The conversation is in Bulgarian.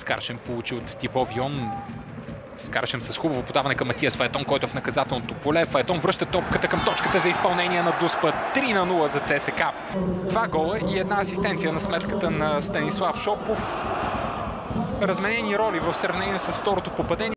Скаршем получи от Тибо Вион. Скаршем с хубаво подаване към Матиас Фаетон, който е в наказателното поле. Фаетон връща топката към точката за изпълнение на Дуспа. 3-0 за ЦСКА. 2 гола и една асистенция на сметката на Станислав Шопов. Разменени роли в сравнение с второто попадение.